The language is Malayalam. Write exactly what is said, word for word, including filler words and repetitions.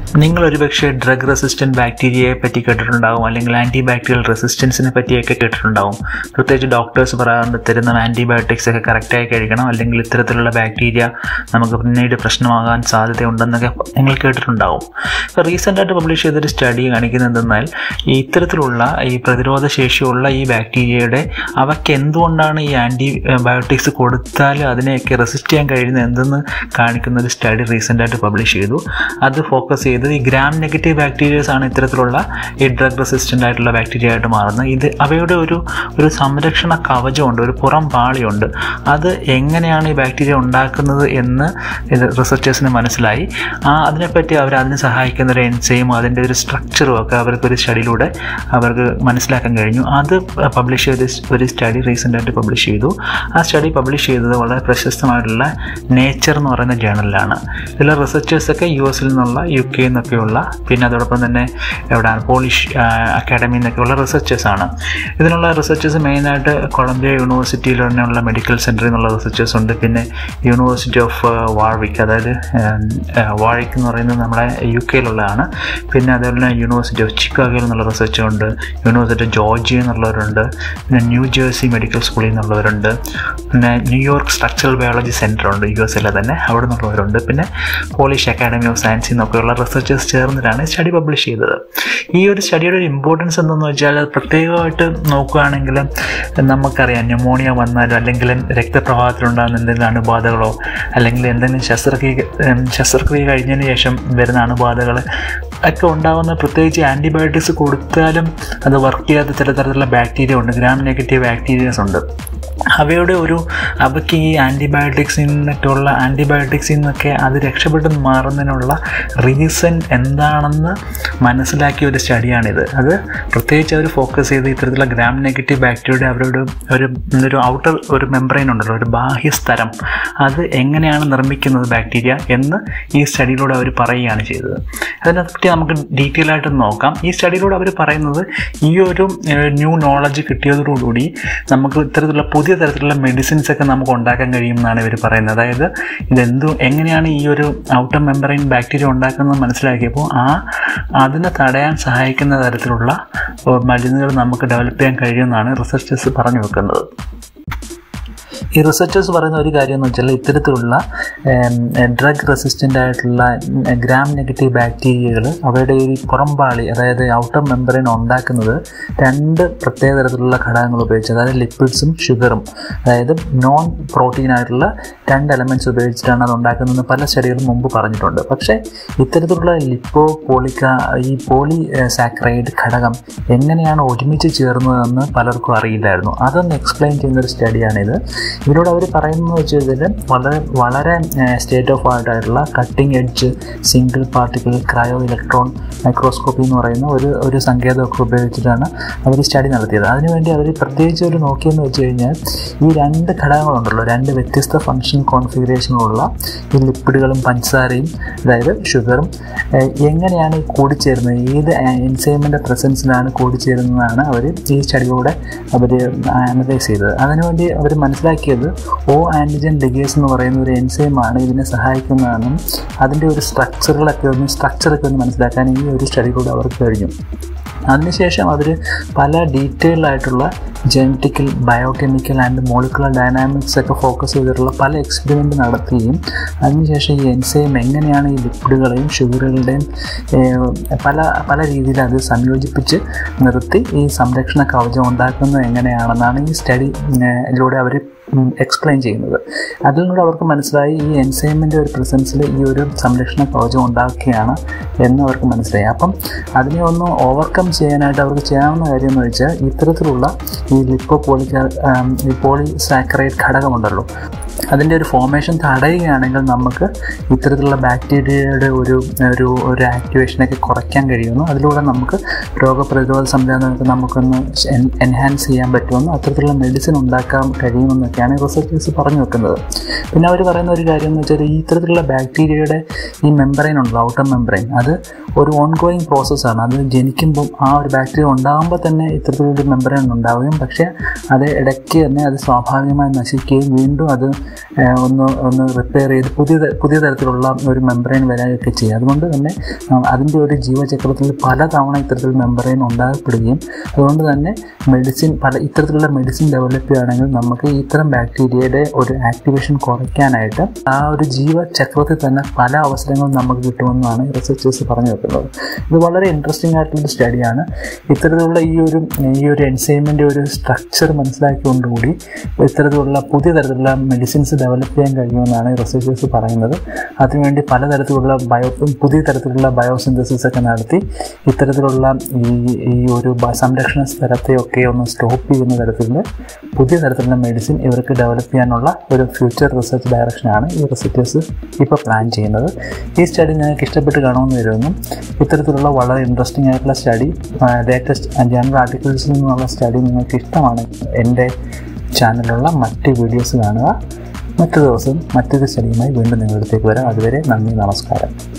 നിങ്ങൾ ഒരുപക്ഷെ ഡ്രഗ് റെസിസ്റ്റൻറ്റ് ബാക്ടീരിയയെ പറ്റി കേട്ടിട്ടുണ്ടാകും, അല്ലെങ്കിൽ ആൻറ്റിബാക്ടീരിയൽ റെസിസ്റ്റൻസിനെ പറ്റിയൊക്കെ കേട്ടിട്ടുണ്ടാകും. പ്രത്യേകിച്ച് ഡോക്ടേഴ്സ് പറയാറുണ്ട് തരുന്ന ആൻറ്റിബയോട്ടിക്സ് ഒക്കെ കറക്റ്റായി കഴിക്കണം, അല്ലെങ്കിൽ ഇത്തരത്തിലുള്ള ബാക്ടീരിയ നമുക്ക് പിന്നീട് പ്രശ്നമാകാൻ സാധ്യതയുണ്ടെന്നൊക്കെ നിങ്ങൾ കേട്ടിട്ടുണ്ടാകും. ഇപ്പോൾ റീസെൻ്റായിട്ട് പബ്ലിഷ് ചെയ്തൊരു സ്റ്റഡി കാണിക്കുന്നത് എന്തെന്നാൽ ഈ ഇത്തരത്തിലുള്ള ഈ പ്രതിരോധ ശേഷിയുള്ള ഈ ബാക്ടീരിയയുടെ അവയ്ക്ക് എന്തുകൊണ്ടാണ് ഈ ആൻറ്റിബയോട്ടിക്സ് കൊടുത്താൽ അതിനെയൊക്കെ റെസിസ്റ്റ് ചെയ്യാൻ കഴിയുന്നത് എന്തെന്ന് കാണിക്കുന്ന ഒരു സ്റ്റഡി റീസെൻ്റായിട്ട് പബ്ലിഷ് ചെയ്തു. അത് ഫോക്കസ് ചെയ്ത് ഈ ഗ്രാം നെഗറ്റീവ് ബാക്ടീരിയസ് ആണ് ഇത്തരത്തിലുള്ള ഈ ഡ്രഗ് റെസിസ്റ്റൻ്റ് ആയിട്ടുള്ള ബാക്ടീരിയ ആയിട്ട് മാറുന്നത്. ഇത് അവയുടെ ഒരു ഒരു സംരക്ഷണ കവചമുണ്ട്, ഒരു പുറം പാളിയുണ്ട്. അത് എങ്ങനെയാണ് ഈ ബാക്ടീരിയ ഉണ്ടാക്കുന്നത് എന്ന് ഇത് റിസർച്ചേഴ്സിന് മനസ്സിലായി. ആ അതിനെപ്പറ്റി അവർ അതിന് സഹായിക്കുന്ന ഒരു എൻസൈമും അതിൻ്റെ ഒരു സ്ട്രക്ചറും ഒക്കെ അവർക്കൊരു സ്റ്റഡിയിലൂടെ അവർക്ക് മനസ്സിലാക്കാൻ കഴിഞ്ഞു. അത് പബ്ലിഷ് ചെയ്ത ഒരു സ്റ്റഡി റീസെൻ്റായിട്ട് പബ്ലിഷ് ചെയ്തു. ആ സ്റ്റഡി പബ്ലിഷ് ചെയ്തത് വളരെ പ്രശസ്തമായിട്ടുള്ള നേച്ചർ എന്ന് പറയുന്ന ജേണലിലാണ്. ഇതിലെ റിസർച്ചേഴ്സൊക്കെ യു എസിൽ നിന്നുള്ള, യു കെ എന്നൊക്കെയുള്ള, പിന്നെ അതോടൊപ്പം തന്നെ എവിടെയാണ് പോളിഷ് അക്കാഡമി എന്നൊക്കെയുള്ള റിസർച്ചേഴ്സാണ്. ഇതിനുള്ള റിസർച്ചേഴ്സ് മെയിനായിട്ട് കൊളംബിയ യൂണിവേഴ്സിറ്റിയിൽ തന്നെയുള്ള മെഡിക്കൽ സെൻറ്ററിൽ നിന്നുള്ള റിസർച്ചേഴ്സ് ഉണ്ട്. പിന്നെ യൂണിവേഴ്സിറ്റി ഓഫ് വാർവിക്ക്, അതായത് വാർവിക്ക് എന്ന് പറയുന്നത് നമ്മുടെ യു കെയിലുള്ളതാണ്. പിന്നെ അതേപോലെ തന്നെ യൂണിവേഴ്സിറ്റി ഓഫ് ചിക്കാഗോയിൽ നിന്നുള്ള റിസർച്ച് ഉണ്ട്, യൂണിവേഴ്സിറ്റി ഓഫ് ജോർജിയ എന്നുള്ളവരുണ്ട്, പിന്നെ ന്യൂ ജേഴ്സി മെഡിക്കൽ സ്കൂളിൽ നിന്നുള്ളവരുണ്ട്, പിന്നെ ന്യൂയോർക്ക് സ്ട്രക്ചറൽ ബയോളജി സെൻറ്റർ ഉണ്ട് യു എസിലെ തന്നെ, അവിടെ നിന്നുള്ളവരുണ്ട്. പിന്നെ പോളിഷ് അക്കാഡമി ഓഫ് സയൻസിൽ നിന്നൊക്കെയുള്ള റിസർച്ചേഴ്സ് ചേർന്നിട്ടാണ് സ്റ്റഡി പബ്ലിഷ് ചെയ്തത്. ഈ ഒരു സ്റ്റഡിയുടെ ഒരു ഇമ്പോർട്ടൻസ് എന്തെന്ന് വെച്ചാൽ പ്രത്യേകമായിട്ട് നോക്കുകയാണെങ്കിൽ നമുക്കറിയാം ന്യൂമോണിയ വന്നാലോ അല്ലെങ്കിൽ രക്തപ്രവാഹത്തിലുണ്ടാകുന്ന എന്തെങ്കിലും അണുബാധകളോ അല്ലെങ്കിൽ എന്തെങ്കിലും ശസ്ത്രക്രിയ ശസ്ത്രക്രിയ കഴിഞ്ഞതിന് ശേഷം വരുന്ന അണുബാധകൾ ഒക്കെ ഉണ്ടാകുന്ന, പ്രത്യേകിച്ച് ആൻറ്റിബയോട്ടിക്സ് കൊടുത്താലും അത് വർക്ക് ചെയ്യാത്ത ചില തരത്തിലുള്ള ബാക്ടീരിയ ഉണ്ട്, ഗ്രാം നെഗറ്റീവ് ബാക്ടീരിയസ് ഉണ്ട്. അവയുടെ ഒരു അവയ്ക്ക് ഈ ആൻറ്റിബയോട്ടിക്സിൽ നിന്നൊക്കെയുള്ള ആൻറ്റിബയോട്ടിക്സിൽ നിന്നൊക്കെ അത് രക്ഷപ്പെട്ട് മാറുന്നതിനുള്ള റീസൺ എന്താണെന്ന് മനസ്സിലാക്കിയ ഒരു സ്റ്റഡിയാണിത്. അത് പ്രത്യേകിച്ച് അവർ ഫോക്കസ് ചെയ്ത് ഇത്തരത്തിലുള്ള ഗ്രാം നെഗറ്റീവ് ബാക്ടീരിയയുടെ അവരുടെ ഒരു ഒരു ഔട്ടർ ഒരു മെംബ്രെയിൻ ഉണ്ടല്ലോ, ഒരു ബാഹ്യസ്തരം, അത് എങ്ങനെയാണ് നിർമ്മിക്കുന്നത് ബാക്ടീരിയ എന്ന് ഈ സ്റ്റഡിയിലൂടെ അവർ പറയുകയാണ് ചെയ്തത്. അതിനെപ്പറ്റി നമുക്ക് ഡീറ്റെയിൽ ആയിട്ട് നോക്കാം. ഈ സ്റ്റഡിയിലൂടെ അവർ പറയുന്നത് ഈ ഒരു ന്യൂ നോളജ് കിട്ടിയതോടുകൂടി നമുക്ക് ഇത്തരത്തിലുള്ള പുതിയ തരത്തിലുള്ള മെഡിസിൻസ് ഒക്കെ നമുക്ക് ഉണ്ടാക്കാൻ കഴിയുമെന്നാണ് ഇവർ പറയുന്നത്. അതായത് ഇതെന്തു എങ്ങനെയാണ് ഈ ഒരു ഔട്ടർ മെമ്പറൈൻ ബാക്ടീരിയ ഉണ്ടാക്കുന്നത് മനസ്സിലാക്കിയപ്പോൾ ആ അതിനെ തടയാൻ സഹായിക്കുന്ന തരത്തിലുള്ള മരുന്നുകൾ നമുക്ക് ഡെവലപ്പ് ചെയ്യാൻ കഴിയുമെന്നാണ് റിസർച്ചേഴ്സ് പറഞ്ഞു വെക്കുന്നത്. ഈ റിസർച്ചേഴ്സ് പറയുന്ന ഒരു കാര്യം എന്ന് വെച്ചാൽ ഇത്തരത്തിലുള്ള ഡ്രഗ് റെസിസ്റ്റൻ്റ് ആയിട്ടുള്ള ഗ്രാം നെഗറ്റീവ് ബാക്ടീരിയകൾ അവരുടെ ഈ പുറംപാളി, അതായത് ഔട്ടർ മെമ്പറൈൻ ഉണ്ടാക്കുന്നത് രണ്ട് പ്രത്യേക തരത്തിലുള്ള ഘടകങ്ങൾ ഉപയോഗിച്ച്, അതായത് ലിപ്പിഡ്സും ഷുഗറും, അതായത് നോൺ പ്രോട്ടീൻ ആയിട്ടുള്ള രണ്ട് എലമെൻറ്റ്സ് ഉപയോഗിച്ചിട്ടാണ് അത് ഉണ്ടാക്കുന്നതെന്ന് പല സ്റ്റഡികളും മുമ്പ് പറഞ്ഞിട്ടുണ്ട്. പക്ഷേ ഇത്തരത്തിലുള്ള ലിപ്പോ പോളിക്ക ഈ പോളി സാക്രൈഡ് ഘടകം എങ്ങനെയാണ് ഒരുമിച്ച് ചേർന്നതെന്ന് പലർക്കും അറിയില്ലായിരുന്നു. അതൊന്ന് എക്സ്പ്ലെയിൻ ചെയ്യുന്നൊരു സ്റ്റഡിയാണിത്. ഇതിലൂടെ അവർ പറയുന്നത് വെച്ച് കഴിഞ്ഞാൽ വളരെ വളരെ സ്റ്റേറ്റ് ഓഫ് ആർട്ട് ആയിട്ടുള്ള cutting edge single particle cryo electron microscopy എന്ന് പറയുന്ന ഒരു ഒരു സങ്കേതമൊക്കെ ഉപയോഗിച്ചിട്ടാണ് അവർ സ്റ്റഡി നടത്തിയത്. അതിനുവേണ്ടി അവർ പ്രത്യേകിച്ച് ഒരു നോക്കിയെന്ന് വെച്ച് കഴിഞ്ഞാൽ ഈ രണ്ട് ഘടകങ്ങളുണ്ടല്ലോ, രണ്ട് വ്യത്യസ്ത ഫങ്ഷൻ കോൺഫിഗറേഷനുള്ള ഈ ലിപ്പിഡുകളും പഞ്ചസാരയും, അതായത് ഷുഗറും എങ്ങനെയാണ് ഈ കൂടിച്ചേരുന്നത്, ഏത് എൻസൈമിൻ്റെ പ്രസൻസിലാണ് കൂടിച്ചേരുന്നതാണ് അവർ ഈ സ്റ്റഡിയിലൂടെ അവർ അനലൈസ് ചെയ്തത്. അതിനുവേണ്ടി അവർ മനസ്സിലാക്കിയത് ഓ ആൻറ്റിജൻ ലിഗേസ് എന്ന് പറയുന്ന ഒരു എൻസൈമാണ് ഇതിനെ സഹായിക്കുന്നതെന്നും അതിൻ്റെ ഒരു സ്ട്രക്ചറുകളൊക്കെ ഒന്ന് സ്ട്രക്ചറൊക്കെ ഒന്ന് മനസ്സിലാക്കാൻ ഈ ഒരു സ്റ്റഡിയിലൂടെ അവർക്ക് കഴിഞ്ഞു. അതിനുശേഷം അവർ പല ഡീറ്റെയിൽഡ് ആയിട്ടുള്ള genetical, biochemical and molecular dynamics ഒക്കെ ഫോക്കസ് ചെയ്തിട്ടുള്ള പല എക്സ്പെരിമെൻ്റ് നടത്തുകയും അതിനുശേഷം ഈ എൻസൈം എങ്ങനെയാണ് ഈ ലിപ്പിഡുകളെയും ഷുഗറുകളുടെയും പല പല രീതിയിൽ അത് സംയോജിപ്പിച്ച് നിർത്തി ഈ സംരക്ഷണ കവചം ഉണ്ടാക്കുന്നത് എങ്ങനെയാണെന്നാണ് ഈ സ്റ്റഡിയിലൂടെ അവർ എക്സ്പ്ലെയിൻ ചെയ്യുന്നത്. അതിൽ നിന്നൂടെ അവർക്ക് മനസ്സിലായി ഈ എൻസൈമിൻ്റെ ഒരു പ്രസൻസിൽ ഈ ഒരു സംരക്ഷണ കവചം ഉണ്ടാക്കുകയാണ് എന്ന് അവർക്ക് മനസ്സിലായി. അപ്പം അതിനെ ഒന്ന് ഓവർകം ചെയ്യാനായിട്ട് അവർക്ക് ചെയ്യാവുന്ന കാര്യം എന്ന് വെച്ചാൽ ഇത്തരത്തിലുള്ള ഈ ലിപ്പോ പോളിക്ക ഈ പോളിസാക്കറൈഡ് ഘടകമുണ്ടല്ലോ, അതിൻ്റെ ഒരു ഫോർമേഷൻ തടയുകയാണെങ്കിൽ നമുക്ക് ഇത്തരത്തിലുള്ള ബാക്ടീരിയയുടെ ഒരു ഒരു ഒരു ആക്ടിവേഷനൊക്കെ കുറയ്ക്കാൻ കഴിയുമെന്നും അതിലൂടെ നമുക്ക് രോഗപ്രതിരോധ സംവിധാനങ്ങൾക്ക് നമുക്കൊന്ന് എൻഹാൻസ് ചെയ്യാൻ പറ്റുമെന്നും അത്തരത്തിലുള്ള മെഡിസിൻ ഉണ്ടാക്കാൻ കഴിയുമെന്നൊക്കെയാണ് റിസർച്ചേഴ്സ് പറഞ്ഞു വെക്കുന്നത്. പിന്നെ അവർ പറയുന്ന ഒരു കാര്യം എന്ന് വെച്ചാൽ ഈ ഇത്തരത്തിലുള്ള ബാക്ടീരിയയുടെ ഈ മെമ്പറൈൻ ഉണ്ടല്ലോ, ഔട്ടർ മെമ്പറൈൻ, അത് ഒരു ഓൺഗോയിങ് പ്രോസസ്സാണ്. അത് ജനിക്കുമ്പം ആ ഒരു ബാക്ടീരിയ ഉണ്ടാകുമ്പോൾ തന്നെ ഇത്തരത്തിലൊരു മെമ്പറൈൻ ഉണ്ടാവുകയും പക്ഷേ അത് ഇടയ്ക്ക് തന്നെ അത് സ്വാഭാവികമായി നശിക്കുകയും വീണ്ടും അത് ഒന്ന് ഒന്ന് റിപ്പയർ ചെയ്ത് പുതിയ പുതിയ തരത്തിലുള്ള ഒരു മെംബ്രെയിൻ വരാനൊക്കെ ചെയ്യും. അതുകൊണ്ട് തന്നെ അതിൻ്റെ ഒരു ജീവചക്രത്തിൽ പലതവണ ഇത്തരത്തിൽ മെംബ്രെയിൻ ഉണ്ടാകപ്പെടുകയും അതുകൊണ്ട് തന്നെ മെഡിസിൻ പല ഇത്തരത്തിലുള്ള മെഡിസിൻ ഡെവലപ്പ് ചെയ്യുകയാണെങ്കിൽ നമുക്ക് ഇത്തരം ബാക്ടീരിയയുടെ ഒരു ആക്ടിവേഷൻ കുറയ്ക്കാനായിട്ട് ആ ഒരു ജീവചക്രത്തിൽ തന്നെ പല അവസരങ്ങളും നമുക്ക് കിട്ടുമെന്നാണ് റിസർച്ചേഴ്സ് പറഞ്ഞു വെക്കുന്നത്. ഇത് വളരെ ഇൻട്രസ്റ്റിംഗ് ആയിട്ടുള്ളൊരു സ്റ്റഡിയാണ്. ഇത്തരത്തിലുള്ള ഈ ഒരു ഈ ഒരു എൻസൈമിൻ്റെ ഒരു സ്ട്രക്ചർ മനസ്സിലാക്കിക്കൊണ്ടുകൂടി ഇത്തരത്തിലുള്ള പുതിയ തരത്തിലുള്ള മെഡിസിൻസ് ഡെവലപ്പ് ചെയ്യാൻ കഴിയുമെന്നാണ് റിസർച്ചേഴ്സ് പറയുന്നത്. അതിനുവേണ്ടി പലതരത്തിലുള്ള ബയോ പുതിയ തരത്തിലുള്ള ബയോസിന്തസിസ് ഒക്കെ നടത്തി ഇത്തരത്തിലുള്ള ഈ ഈ ഒരു സംരക്ഷണ സ്ഥലത്തെയൊക്കെ ഒന്ന് സ്റ്റോപ്പ് ചെയ്യുന്ന തരത്തിൽ പുതിയ തരത്തിലുള്ള മെഡിസിൻ ഇവർക്ക് ഡെവലപ്പ് ചെയ്യാനുള്ള ഒരു ഫ്യൂച്ചർ റിസർച്ച് ഡയറക്ഷനാണ് ഈ റിസർച്ചേഴ്സ് ഇപ്പോൾ പ്ലാൻ ചെയ്യുന്നത്. ഈ സ്റ്റഡി ഞങ്ങൾക്ക് ഇഷ്ടപ്പെട്ട് കാണുമെന്ന് വരുന്നു. ഇത്തരത്തിലുള്ള വളരെ ഇൻട്രസ്റ്റിംഗ് ആയിട്ടുള്ള സ്റ്റഡി, ലേറ്റസ്റ്റ് ജനറൽ ആർട്ടിക്കിൾസിൽ നിന്നുള്ള സ്റ്റഡി നിങ്ങൾക്ക് ഇഷ്ടമാണ് എൻ്റെ ചാനലിലുള്ള മറ്റ് വീഡിയോസ് കാണുക. മറ്റൊരു ദിവസം മറ്റൊരു സ്റ്റഡിയുമായി വീണ്ടും നിങ്ങളുടെ അടുത്തേക്ക് വരാം. അതുവരെ നന്ദി, നമസ്കാരം.